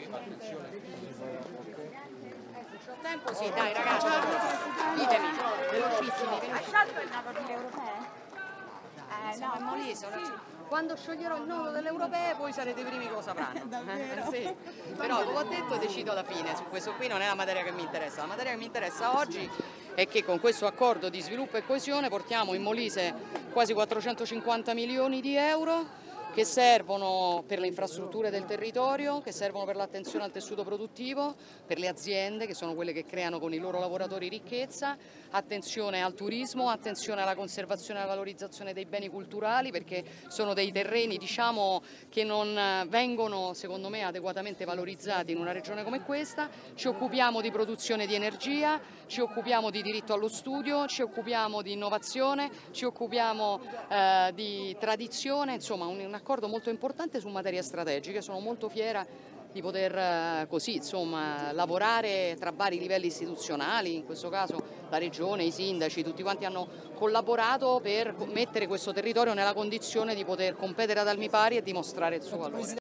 C'ho tempo? Sì, dai ragazzi, ditemi, velocissimi. Hai scelto il nodo delle europee? Siamo in Molise, quando scioglierò il nodo delle europee voi sarete i primi che lo sapranno. Davvero? Sì. Però come ho detto decido alla fine, su questo qui non è la materia che mi interessa, la materia che mi interessa oggi è che con questo accordo di sviluppo e coesione portiamo in Molise quasi 450 milioni di euro che servono per le infrastrutture del territorio, che servono per l'attenzione al tessuto produttivo, per le aziende che sono quelle che creano con i loro lavoratori ricchezza, attenzione al turismo, attenzione alla conservazione e alla valorizzazione dei beni culturali, perché sono dei terreni, diciamo, che non vengono secondo me adeguatamente valorizzati in una regione come questa. Ci occupiamo di produzione di energia, ci occupiamo di diritto allo studio, ci occupiamo di innovazione, ci occupiamo di tradizione, insomma un accordo molto importante su materie strategiche. Sono molto fiera di poter così insomma lavorare tra vari livelli istituzionali, in questo caso la regione, i sindaci, tutti quanti hanno collaborato per mettere questo territorio nella condizione di poter competere ad armi pari e dimostrare il suo valore.